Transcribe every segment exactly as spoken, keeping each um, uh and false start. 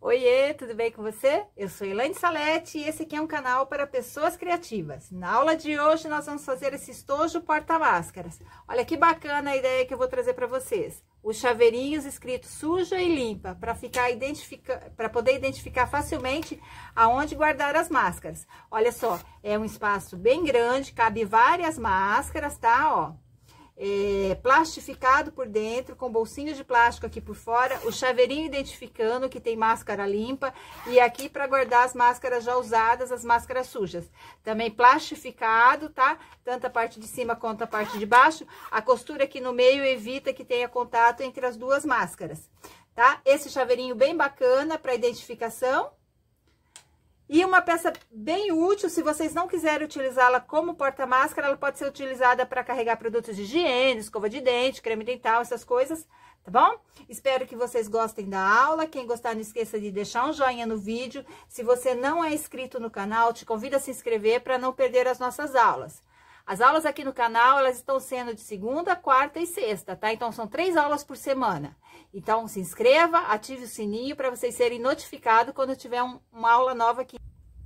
Oiê, tudo bem com você? Eu sou Elaine Salete e esse aqui é um canal para pessoas criativas. Na aula de hoje nós vamos fazer esse estojo porta-máscaras. Olha que bacana a ideia que eu vou trazer para vocês. Os chaveirinhos escritos suja e limpa, para ficar identifica... para poder identificar facilmente aonde guardar as máscaras. Olha só, é um espaço bem grande, cabe várias máscaras, tá? Ó. É, plastificado por dentro, com bolsinho de plástico aqui por fora, o chaveirinho identificando que tem máscara limpa e aqui para guardar as máscaras já usadas, as máscaras sujas. Também plastificado, tá? Tanto a parte de cima quanto a parte de baixo. A costura aqui no meio evita que tenha contato entre as duas máscaras, tá? Esse chaveirinho bem bacana para identificação. E uma peça bem útil, se vocês não quiserem utilizá-la como porta-máscara, ela pode ser utilizada para carregar produtos de higiene, escova de dente, creme dental, essas coisas, tá bom? Espero que vocês gostem da aula. Quem gostar, não esqueça de deixar um joinha no vídeo. Se você não é inscrito no canal, te convido a se inscrever para não perder as nossas aulas. As aulas aqui no canal, elas estão sendo de segunda, quarta e sexta, tá? Então, são três aulas por semana. Então, se inscreva, ative o sininho para vocês serem notificados quando tiver um, uma aula nova aqui.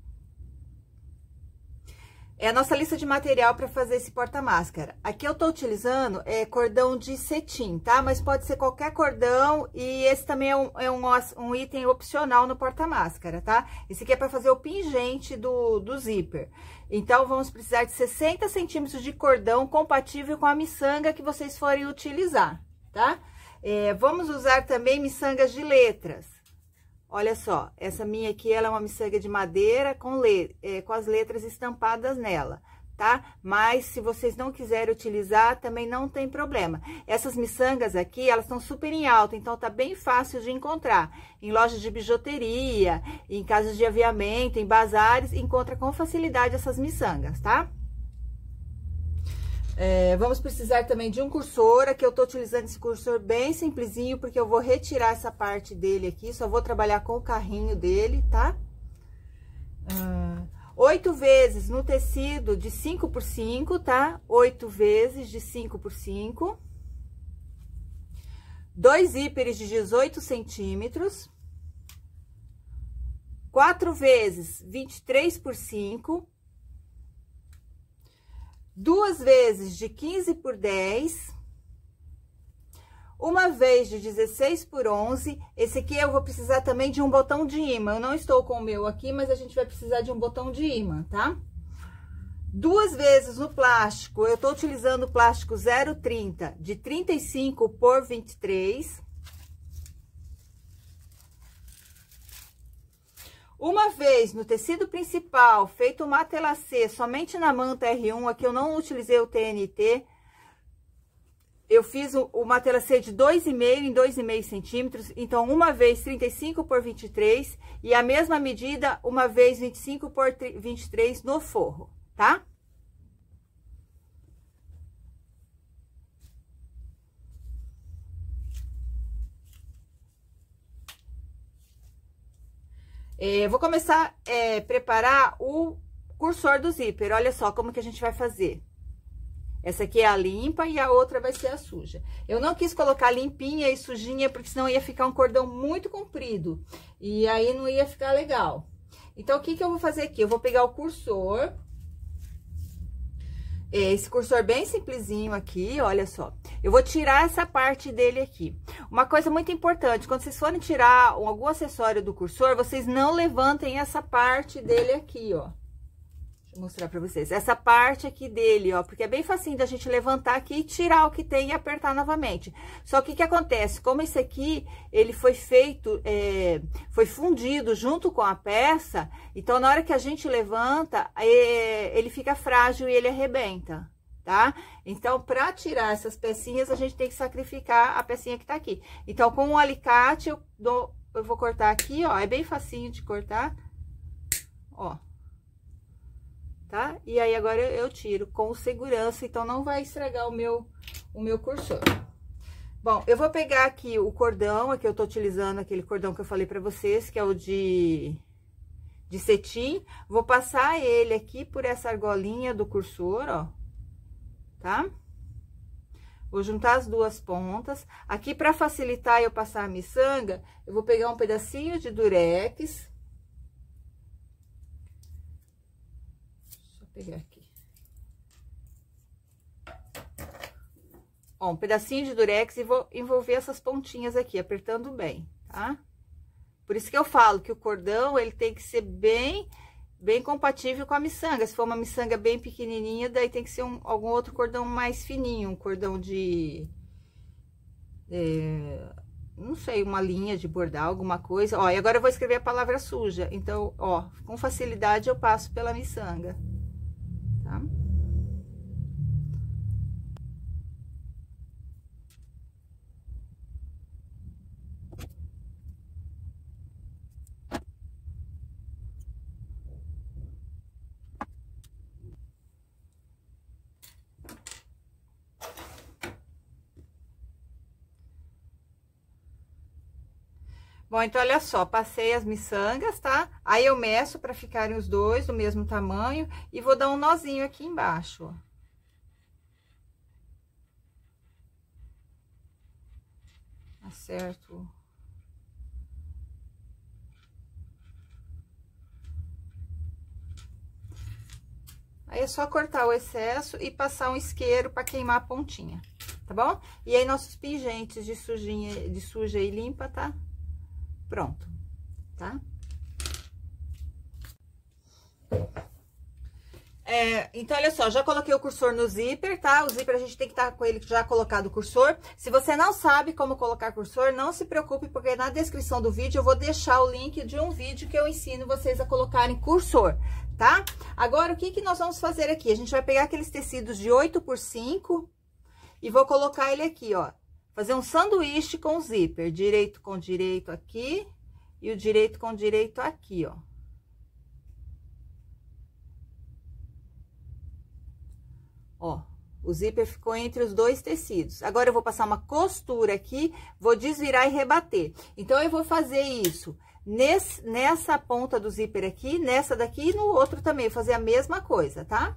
É a nossa lista de material para fazer esse porta-máscara. Aqui eu tô utilizando é, cordão de cetim, tá? Mas pode ser qualquer cordão e esse também é um, é um, um item opcional no porta-máscara, tá? Esse aqui é para fazer o pingente do, do zíper. Então, vamos precisar de sessenta centímetros de cordão compatível com a miçanga que vocês forem utilizar, tá? É, vamos usar também miçangas de letras. Olha só, essa minha aqui, ela é uma miçanga de madeira com, le é, com as letras estampadas nela, tá? Mas se vocês não quiserem utilizar, também não tem problema. Essas miçangas aqui, elas estão super em alta, então tá bem fácil de encontrar. Em lojas de bijuteria, em casas de aviamento, em bazares, encontra com facilidade essas miçangas, tá? É, vamos precisar também de um cursor. Aqui eu tô utilizando esse cursor bem simplesinho, porque eu vou retirar essa parte dele aqui, só vou trabalhar com o carrinho dele, tá? Hum, oito vezes no tecido de cinco por cinco, tá? Oito vezes de cinco por cinco. Dois zíperes de dezoito centímetros. Quatro vezes vinte e três por cinco. Duas vezes de quinze por dez, uma vez de dezesseis por onze. Esse aqui eu vou precisar também de um botão de imã. Eu não estou com o meu aqui, mas a gente vai precisar de um botão de imã, tá? Duas vezes no plástico, eu tô utilizando o plástico zero trinta, de trinta e cinco por vinte e três. Uma vez no tecido principal, feito matelacê, somente na manta R um, aqui eu não utilizei o T N T. Eu fiz o, o matelacê de dois e meio em dois e meio centímetros, então uma vez trinta e cinco por vinte e três e a mesma medida, uma vez vinte e cinco por vinte e três no forro, tá? É, vou começar a é, preparar o cursor do zíper. Olha só como que a gente vai fazer. Essa aqui é a limpa e a outra vai ser a suja. Eu não quis colocar limpinha e sujinha, porque senão ia ficar um cordão muito comprido. E aí não ia ficar legal. Então, o que que eu vou fazer aqui? Eu vou pegar o cursor. Esse cursor bem simplesinho aqui, olha só. Eu vou tirar essa parte dele aqui. Uma coisa muito importante, quando vocês forem tirar algum acessório do cursor, vocês não levantem essa parte dele aqui, ó. Deixa eu mostrar pra vocês. Essa parte aqui dele, ó, porque é bem facinho da gente levantar aqui e tirar o que tem e apertar novamente. Só que o que acontece? Como esse aqui, ele foi feito, é, foi fundido junto com a peça, então na hora que a gente levanta, é, ele fica frágil e ele arrebenta, tá? Então, pra tirar essas pecinhas, a gente tem que sacrificar a pecinha que tá aqui. Então, com um alicate, eu, dou, eu vou cortar aqui, ó, é bem facinho de cortar, ó. Tá? E aí, agora eu, eu tiro com segurança, então não vai estragar o meu, o meu cursor. Bom, eu vou pegar aqui o cordão, aqui eu tô utilizando aquele cordão que eu falei pra vocês, que é o de, de cetim. Vou passar ele aqui por essa argolinha do cursor, ó, tá? Vou juntar as duas pontas. Aqui, para facilitar eu passar a miçanga, eu vou pegar um pedacinho de durex. Deixa eu pegar aqui. Ó, um pedacinho de durex e vou envolver essas pontinhas aqui, apertando bem, tá? Por isso que eu falo que o cordão, ele tem que ser bem, bem compatível com a miçanga. Se for uma miçanga bem pequenininha, daí tem que ser um, algum outro cordão mais fininho, um cordão de... É, não sei, uma linha de bordar, alguma coisa. Ó, e agora eu vou escrever a palavra suja. Então, ó, com facilidade eu passo pela miçanga, tá? Bom, então, olha só, passei as miçangas, tá? Aí, eu meço pra ficarem os dois do mesmo tamanho e vou dar um nozinho aqui embaixo, ó. Acerto. Aí, é só cortar o excesso e passar um isqueiro pra queimar a pontinha, tá bom? E aí, nossos pingentes de sujinha, de suja e limpa, tá? Pronto, tá? É, então, olha só, já coloquei o cursor no zíper, tá? O zíper a gente tem que estar com ele já colocado o cursor. Se você não sabe como colocar cursor, não se preocupe, porque na descrição do vídeo eu vou deixar o link de um vídeo que eu ensino vocês a colocarem cursor, tá? Agora, o que que nós vamos fazer aqui? A gente vai pegar aqueles tecidos de oito por cinco e vou colocar ele aqui, ó. Fazer um sanduíche com zíper, direito com direito aqui e o direito com direito aqui, ó. Ó, o zíper ficou entre os dois tecidos. Agora, eu vou passar uma costura aqui, vou desvirar e rebater. Então, eu vou fazer isso nesse, nessa ponta do zíper aqui, nessa daqui e no outro também, fazer a mesma coisa, tá?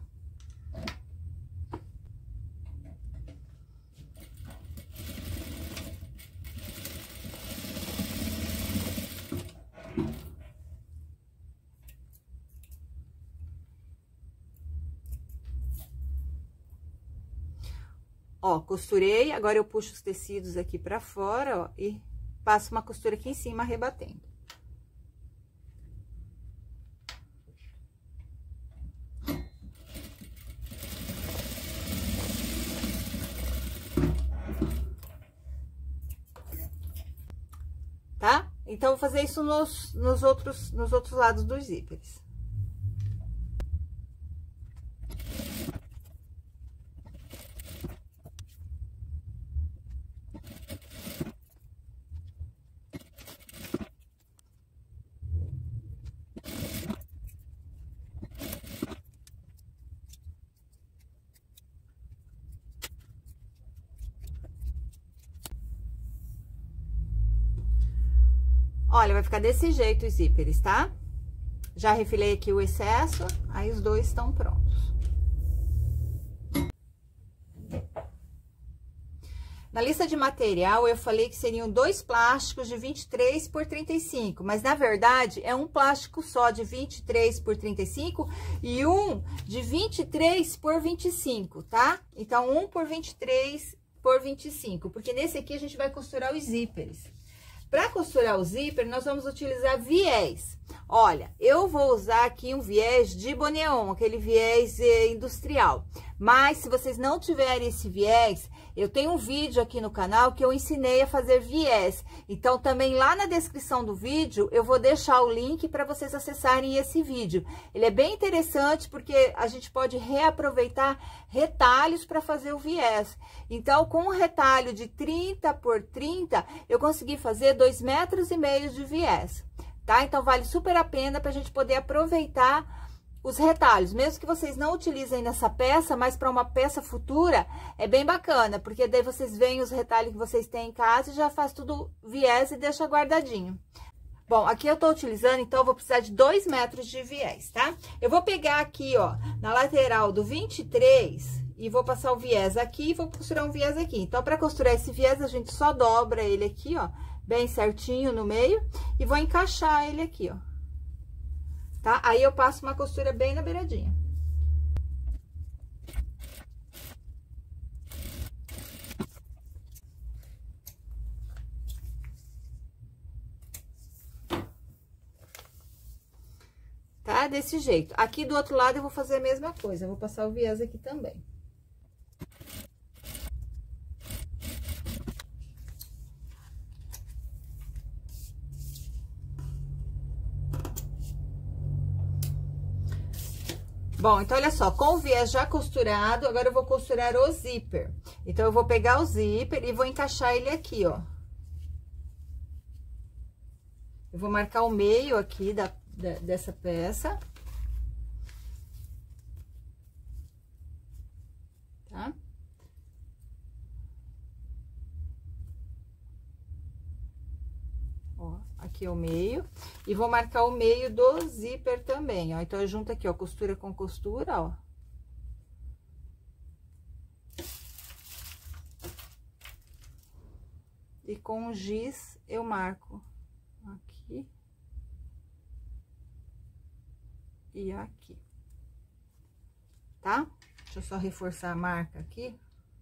Ó, costurei, agora eu puxo os tecidos aqui pra fora, ó, e passo uma costura aqui em cima, rebatendo. Tá? Então, vou fazer isso nos, nos, outros, nos outros lados dos zíperes. Olha, vai ficar desse jeito os zíperes, tá? Já refilei aqui o excesso, aí os dois estão prontos. Na lista de material, eu falei que seriam dois plásticos de vinte e três por trinta e cinco, mas na verdade é um plástico só de vinte e três por trinta e cinco e um de vinte e três por vinte e cinco, tá? Então, um por vinte e três por vinte e cinco, porque nesse aqui a gente vai costurar os zíperes. Para costurar o zíper, nós vamos utilizar viés. Olha, eu vou usar aqui um viés de boneon, aquele viés eh, industrial. Mas, se vocês não tiverem esse viés, eu tenho um vídeo aqui no canal que eu ensinei a fazer viés. Então, também lá na descrição do vídeo, eu vou deixar o link para vocês acessarem esse vídeo. Ele é bem interessante porque a gente pode reaproveitar retalhos para fazer o viés. Então, com um retalho de trinta por trinta, eu consegui fazer dois metros e meio de viés, tá? Então, vale super a pena para a gente poder aproveitar os retalhos, mesmo que vocês não utilizem nessa peça, mas para uma peça futura, é bem bacana, porque daí vocês veem os retalhos que vocês têm em casa e já faz tudo viés e deixa guardadinho. Bom, aqui eu tô utilizando, então, eu vou precisar de dois metros de viés, tá? Eu vou pegar aqui, ó, na lateral do vinte e três e vou passar o viés aqui e vou costurar um viés aqui. Então, para costurar esse viés, a gente só dobra ele aqui, ó, bem certinho no meio, e vou encaixar ele aqui, ó. Tá? Aí, eu passo uma costura bem na beiradinha. Tá? Desse jeito. Aqui do outro lado eu vou fazer a mesma coisa, eu vou passar o viés aqui também. Bom, então, olha só, com o viés já costurado, agora eu vou costurar o zíper. Então, eu vou pegar o zíper e vou encaixar ele aqui, ó. Eu vou marcar o meio aqui da, da, dessa peça. Tá? Ó, aqui é o meio. E vou marcar o meio do zíper também, ó. Então, eu junto aqui, ó, costura com costura, ó. E com o giz, eu marco aqui. E aqui. Tá? Deixa eu só reforçar a marca aqui.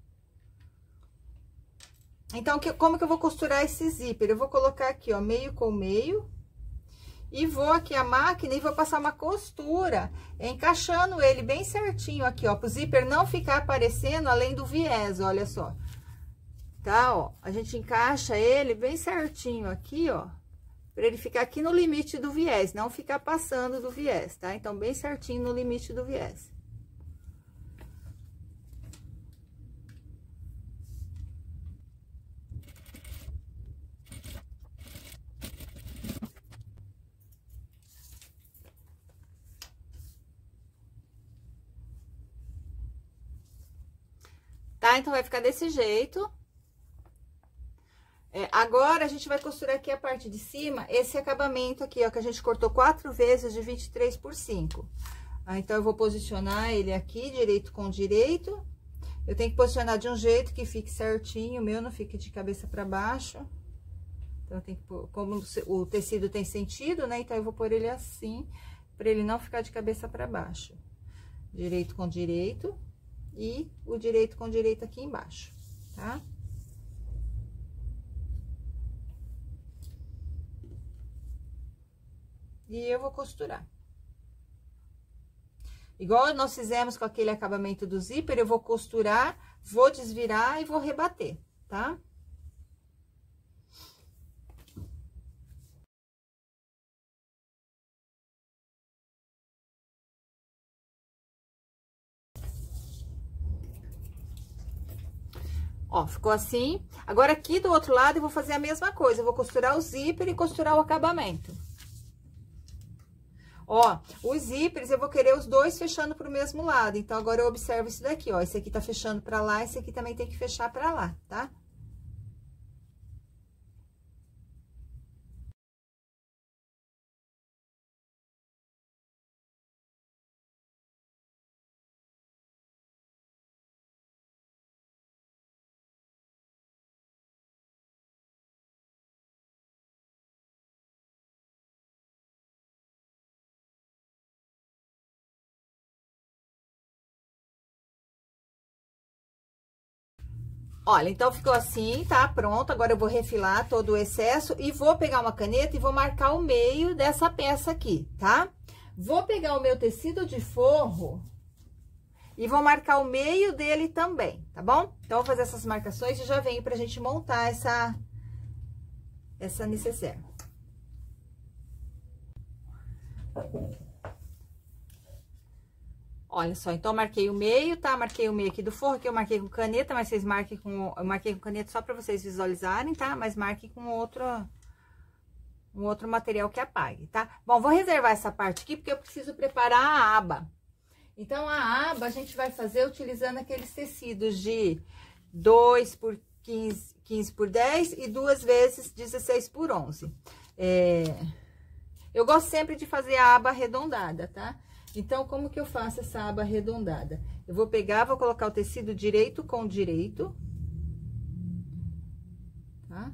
Então, que, como que eu vou costurar esse zíper? Eu vou colocar aqui, ó, meio com meio. E vou aqui a máquina e vou passar uma costura, encaixando ele bem certinho aqui, ó, pro zíper não ficar aparecendo além do viés, olha só. Tá, ó, a gente encaixa ele bem certinho aqui, ó, pra ele ficar aqui no limite do viés, não ficar passando do viés, tá? Então, bem certinho no limite do viés. Tá? Então, vai ficar desse jeito. É, agora, a gente vai costurar aqui a parte de cima, esse acabamento aqui, ó, que a gente cortou quatro vezes de vinte e três por cinco. Ah, então, eu vou posicionar ele aqui, direito com direito. Eu tenho que posicionar de um jeito que fique certinho, o meu não fique de cabeça pra baixo. Então, eu tenho que pôr, como o tecido tem sentido, né? Então, eu vou pôr ele assim, pra ele não ficar de cabeça pra baixo. Direito com direito e o direito com direito aqui embaixo, tá? E eu vou costurar. Igual nós fizemos com aquele acabamento do zíper, eu vou costurar, vou desvirar e vou rebater, tá? Ó, ficou assim. Agora, aqui do outro lado, eu vou fazer a mesma coisa. Eu vou costurar o zíper e costurar o acabamento. Ó, os zíperes, eu vou querer os dois fechando pro mesmo lado. Então, agora eu observo isso daqui, ó. Esse aqui tá fechando pra lá, esse aqui também tem que fechar pra lá, tá? Olha, então, ficou assim, tá? Pronto, agora eu vou refilar todo o excesso e vou pegar uma caneta e vou marcar o meio dessa peça aqui, tá? Vou pegar o meu tecido de forro e vou marcar o meio dele também, tá bom? Então, vou fazer essas marcações e já venho pra gente montar essa, essa necessaire. Olha só, então, marquei o meio, tá? Marquei o meio aqui do forro, que eu marquei com caneta, mas vocês marquem com... Eu marquei com caneta só pra vocês visualizarem, tá? Mas marquem com outro... Um outro material que apague, tá? Bom, vou reservar essa parte aqui, porque eu preciso preparar a aba. Então, a aba a gente vai fazer utilizando aqueles tecidos de dois por quinze, quinze por dez e duas vezes dezesseis por onze. É... Eu gosto sempre de fazer a aba arredondada, tá? Então, como que eu faço essa aba arredondada? Eu vou pegar, vou colocar o tecido direito com direito, tá?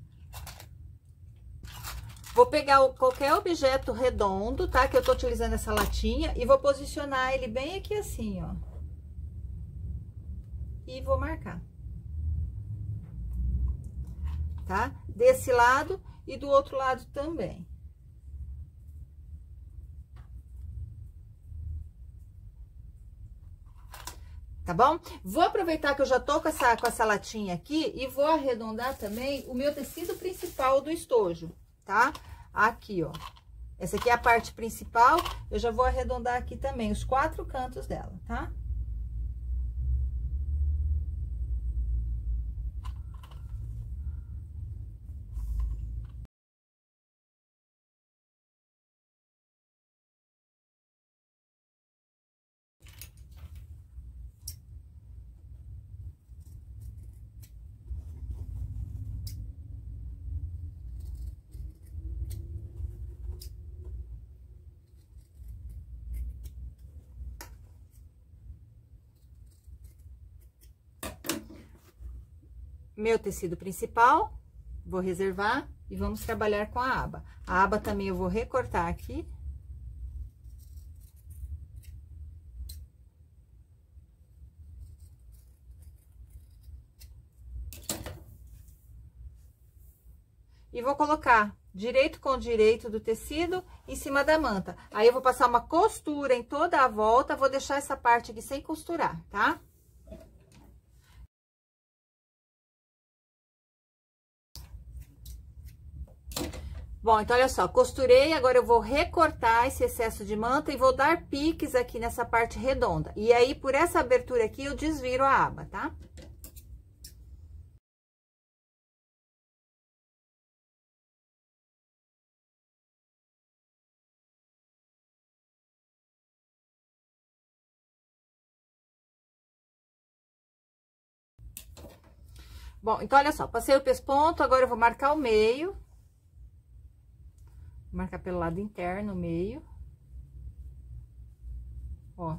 Vou pegar o, qualquer objeto redondo, tá? Que eu tô utilizando essa latinha e vou posicionar ele bem aqui assim, ó. E vou marcar. Tá? Desse lado e do outro lado também. Tá bom? Vou aproveitar que eu já tô com essa, com essa latinha aqui e vou arredondar também o meu tecido principal do estojo, tá? Aqui, ó. Essa aqui é a parte principal, eu já vou arredondar aqui também os quatro cantos dela, tá? Meu tecido principal, vou reservar e vamos trabalhar com a aba. A aba também eu vou recortar aqui. E vou colocar direito com direito do tecido em cima da manta. Aí eu vou passar uma costura em toda a volta, vou deixar essa parte aqui sem costurar, tá? Bom, então, olha só, costurei, agora eu vou recortar esse excesso de manta e vou dar piques aqui nessa parte redonda. E aí, por essa abertura aqui, eu desviro a aba, tá? Bom, então, olha só, passei o pesponto, agora eu vou marcar o meio. Marcar pelo lado interno, o meio. Ó.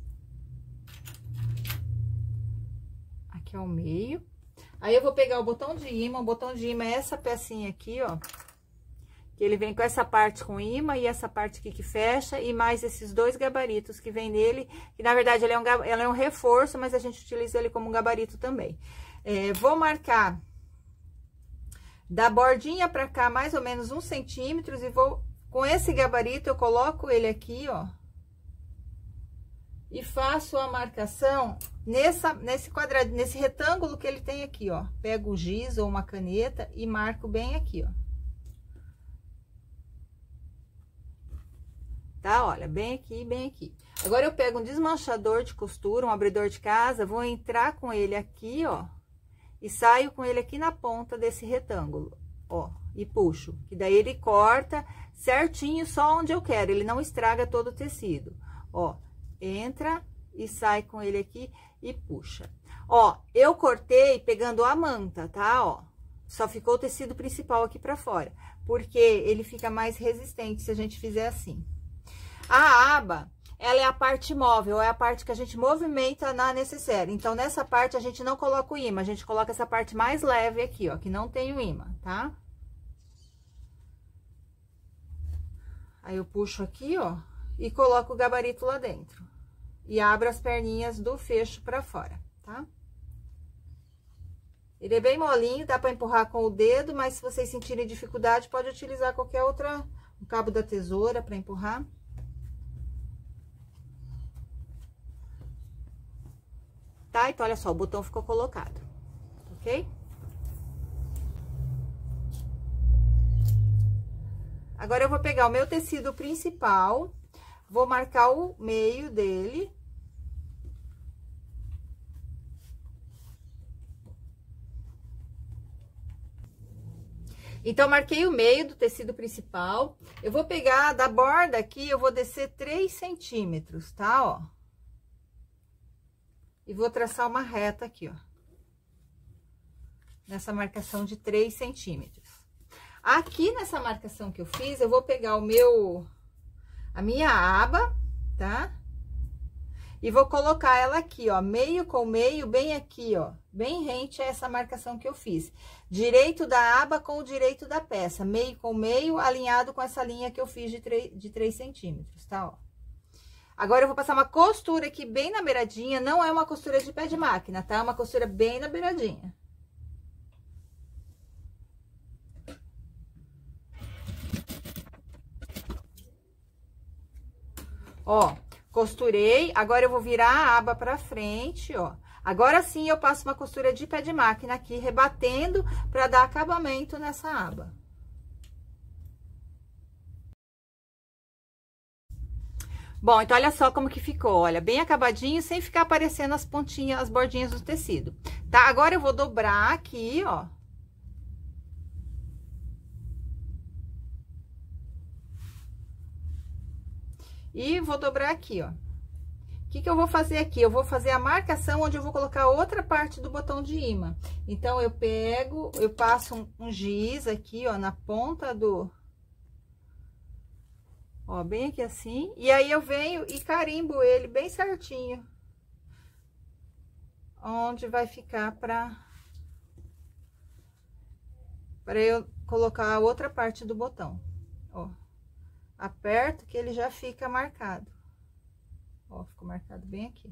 Aqui é o meio. Aí, eu vou pegar o botão de imã. O botão de imã é essa pecinha aqui, ó. Que ele vem com essa parte com imã e essa parte aqui que fecha. E mais esses dois gabaritos que vem nele. Que, na verdade, ele é um, ele é um reforço, mas a gente utiliza ele como um gabarito também. É, vou marcar... Da bordinha pra cá, mais ou menos um centímetro, e vou, com esse gabarito, eu coloco ele aqui, ó. E faço a marcação nessa, nesse quadrado, nesse retângulo que ele tem aqui, ó. Pego o giz ou uma caneta e marco bem aqui, ó. Tá? Olha, bem aqui, bem aqui. Agora, eu pego um desmanchador de costura, um abridor de casa, vou entrar com ele aqui, ó. E saio com ele aqui na ponta desse retângulo, ó, e puxo. Que daí ele corta certinho só onde eu quero, ele não estraga todo o tecido. Ó, entra e sai com ele aqui e puxa. Ó, eu cortei pegando a manta, tá? Ó, só ficou o tecido principal aqui pra fora, porque ele fica mais resistente se a gente fizer assim. A aba... Ela é a parte móvel, é a parte que a gente movimenta na necessaire. Então, nessa parte, a gente não coloca o imã, a gente coloca essa parte mais leve aqui, ó, que não tem o imã, tá? Aí, eu puxo aqui, ó, e coloco o gabarito lá dentro. E abro as perninhas do fecho pra fora, tá? Ele é bem molinho, dá pra empurrar com o dedo, mas se vocês sentirem dificuldade, pode utilizar qualquer outra, o cabo da tesoura pra empurrar. Tá? Então, olha só, o botão ficou colocado, ok? Agora, eu vou pegar o meu tecido principal, vou marcar o meio dele. Então, marquei o meio do tecido principal. Eu vou pegar da borda aqui, eu vou descer três centímetros, tá? Ó. E vou traçar uma reta aqui, ó. Nessa marcação de três centímetros. Aqui nessa marcação que eu fiz, eu vou pegar o meu... A minha aba, tá? E vou colocar ela aqui, ó, meio com meio, bem aqui, ó, bem rente a essa marcação que eu fiz. Direito da aba com o direito da peça, meio com meio, alinhado com essa linha que eu fiz de três, de três centímetros, tá, ó. Agora, eu vou passar uma costura aqui bem na beiradinha, não é uma costura de pé de máquina, tá? É uma costura bem na beiradinha. Ó, costurei, agora eu vou virar a aba pra frente, ó. Agora sim eu passo uma costura de pé de máquina aqui, rebatendo pra dar acabamento nessa aba. Bom, então olha só como que ficou, olha, bem acabadinho, sem ficar aparecendo as pontinhas, as bordinhas do tecido, tá? Agora eu vou dobrar aqui, ó. E vou dobrar aqui, ó. O que que eu vou fazer aqui? Eu vou fazer a marcação onde eu vou colocar outra parte do botão de imã. Então, eu pego, eu passo um, um giz aqui, ó, na ponta do... Ó, bem aqui assim. E aí, eu venho e carimbo ele bem certinho. Onde vai ficar pra... Pra eu colocar a outra parte do botão, ó. Aperto que ele já fica marcado. Ó, ficou marcado bem aqui.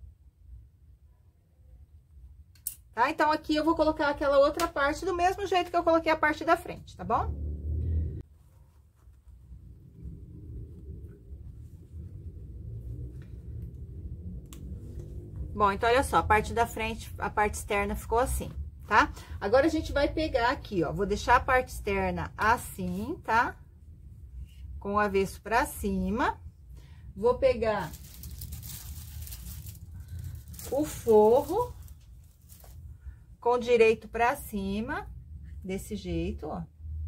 Tá? Então, aqui eu vou colocar aquela outra parte do mesmo jeito que eu coloquei a parte da frente, tá bom? Bom, então, olha só, a parte da frente, a parte externa ficou assim, tá? Agora, a gente vai pegar aqui, ó, vou deixar a parte externa assim, tá? Com o avesso pra cima. Vou pegar o forro com direito pra cima, desse jeito, ó.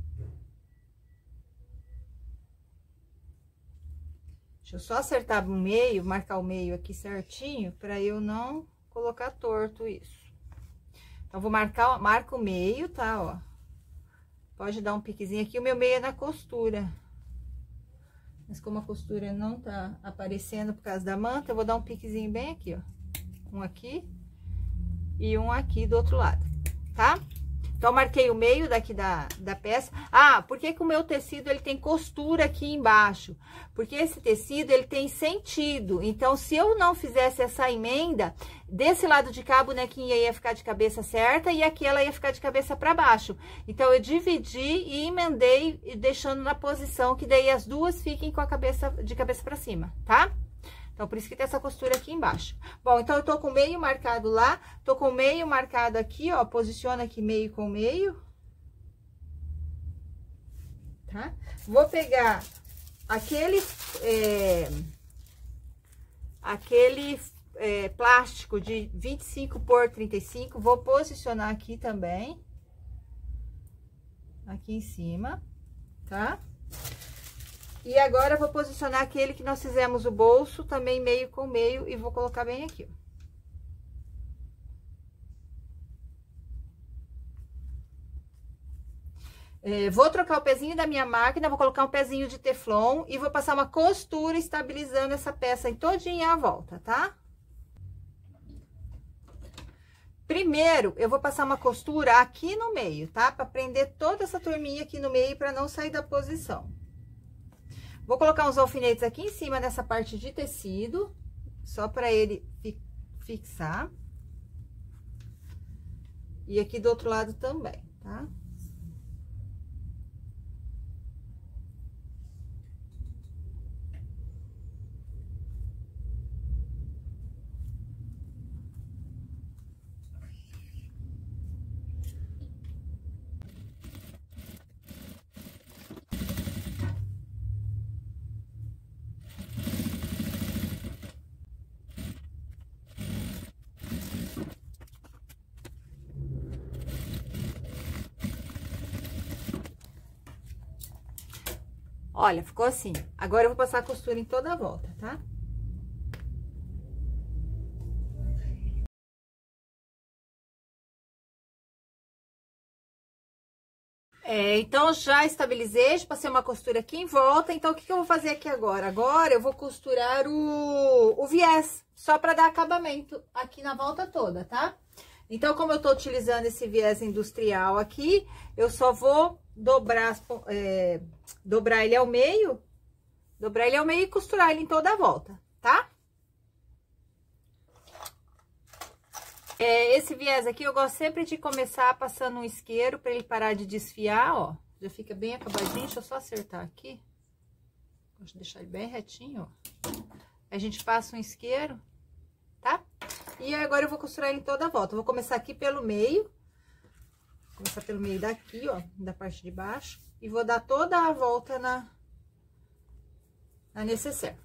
Deixa eu só acertar o meio, marcar o meio aqui certinho, pra eu não colocar torto isso. Então, vou marcar, marca o meio, tá, ó. Pode dar um piquezinho aqui, o meu meio é na costura. Mas como a costura não tá aparecendo por causa da manta, eu vou dar um piquezinho bem aqui, ó. Um aqui e um aqui do outro lado, tá? Então, marquei o meio daqui da, da peça. Ah, por que que o meu tecido, ele tem costura aqui embaixo? Porque esse tecido, ele tem sentido. Então, se eu não fizesse essa emenda, desse lado de cá, a bonequinha ia ficar de cabeça certa e aqui ela ia ficar de cabeça para baixo. Então, eu dividi e emendei, deixando na posição que daí as duas fiquem com a cabeça, de cabeça para cima, tá? Então, por isso que tem essa costura aqui embaixo. Bom, então, eu tô com meio marcado lá, tô com meio marcado aqui, ó, posiciona aqui meio com meio. Tá? Vou pegar aquele, é, aquele é, plástico de vinte e cinco por trinta e cinco, vou posicionar aqui também. Aqui em cima, tá? E agora, eu vou posicionar aquele que nós fizemos o bolso, também meio com meio, e vou colocar bem aqui, ó. É, vou trocar o pezinho da minha máquina, vou colocar um pezinho de teflon e vou passar uma costura estabilizando essa peça aí todinha à volta, tá? Primeiro, eu vou passar uma costura aqui no meio, tá? Pra prender toda essa turminha aqui no meio, pra não sair da posição. Vou colocar uns alfinetes aqui em cima dessa parte de tecido, só pra ele fi- fixar. E aqui do outro lado também, tá? Olha, ficou assim. Agora, eu vou passar a costura em toda a volta, tá? É, então, já estabilizei, já passei uma costura aqui em volta. Então, o que, que eu vou fazer aqui agora? Agora, eu vou costurar o, o viés, só para dar acabamento aqui na volta toda, tá? Então, como eu tô utilizando esse viés industrial aqui, eu só vou dobrar, é, dobrar ele ao meio, dobrar ele ao meio e costurar ele em toda a volta, tá? É, esse viés aqui, eu gosto sempre de começar passando um isqueiro para ele parar de desfiar, ó. Já fica bem acabadinho, deixa eu só acertar aqui. Gosto de deixar ele bem retinho, ó. A gente passa um isqueiro, tá? E agora eu vou costurar ele em toda a volta. Eu vou começar aqui pelo meio. Vou começar pelo meio daqui, ó, da parte de baixo. E vou dar toda a volta na, na necessaire.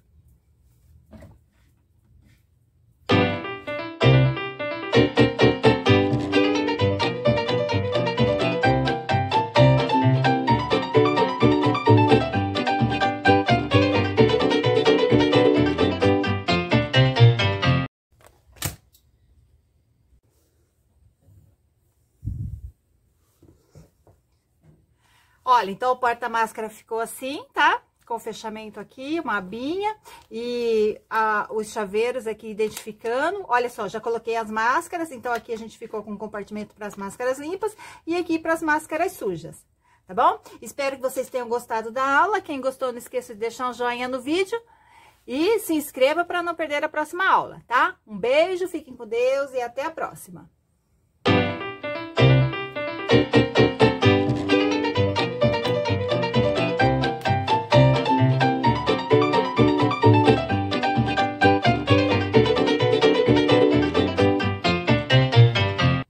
Olha, então o porta-máscara ficou assim, tá? Com o fechamento aqui, uma abinha e a, os chaveiros aqui identificando. Olha só, já coloquei as máscaras, então aqui a gente ficou com um compartimento para as máscaras limpas e aqui para as máscaras sujas, tá bom? Espero que vocês tenham gostado da aula. Quem gostou, não esqueça de deixar um joinha no vídeo e se inscreva para não perder a próxima aula, tá? Um beijo, fiquem com Deus e até a próxima.